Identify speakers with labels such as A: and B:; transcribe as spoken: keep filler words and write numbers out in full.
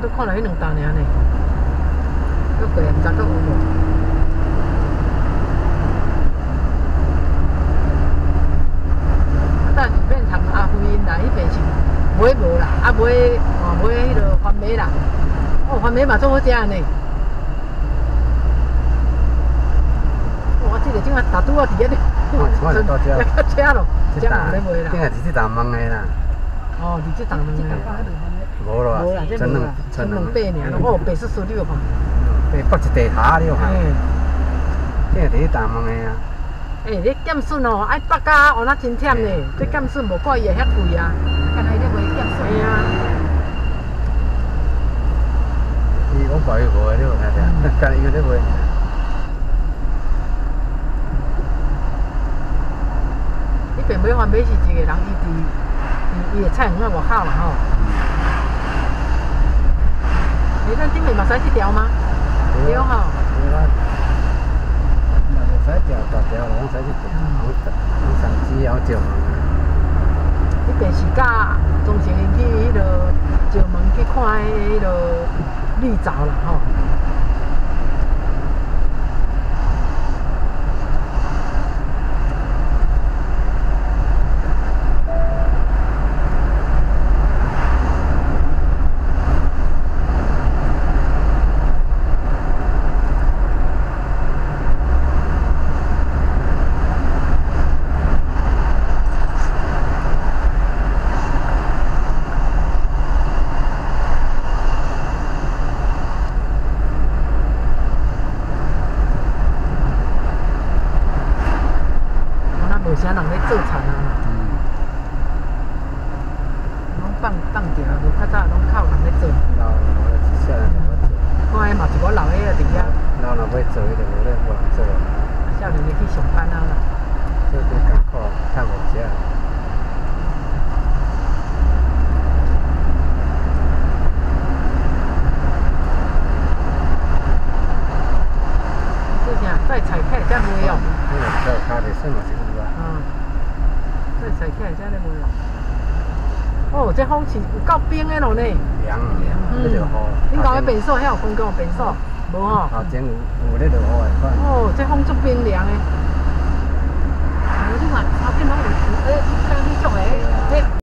A: 佮看到迄两单尔呢，佮过毋知佮有无？啊，但是变通阿辉因啦，迄边是买无啦，啊买哦买迄落番麦啦，哦番麦嘛做好食呢。我即个怎啊大拄啊伫遐咧，
B: 我是到遮，
A: 要到车咯，遮嘛咧卖啦。
B: 顶下是这档问的啦。
A: 哦，伫即档问的。
B: 无咯，
A: 无啦，这无啦，剩两百尔。哦，白叔叔你有看？
B: 白北一地塔你有看？
A: 嘿。
B: 顶下伫迄档问的啊。
A: 诶，你减笋哦，爱北甲哦，那真忝呢。这减笋无看伊会遐贵啊。干那伊咧卖减笋。嘿啊。
B: 伊我怀疑无的，你有看着？干伊咧卖。
A: 迄边买番麦是一个人，伊伫伊伊个菜园仔外口啦吼。诶，咱顶面嘛使去条吗？对吼。
B: 对啦。嘛袂使条大条，拢使去条，红红杉枝后石门。
A: 迄边是甲钟情因去迄落石门去看迄落绿藻啦吼。有啥人咧做田啊？嗯。拢放放掉，无较早拢靠人咧做。
B: 老一少年就要做。
A: 看迄嘛是我老个伫遐。
B: 老若要做，伊就无咧无人做。
A: 少年就去上班啊啦。
B: 做啲艰苦，较无食。
A: 这啥？再踩开才卖哦。
B: 迄个小卡的算嘛是有啊。
A: 嗯。再踩开才咧卖哦。哦，这风是有够冰的咯呢。
B: 凉凉，迄落雨。
A: 恁讲迄便所，遐有公共便所，无吼？
B: 头前有有咧落雨的款。
A: 哦，这风足冰凉的。你看，头前拢有，诶，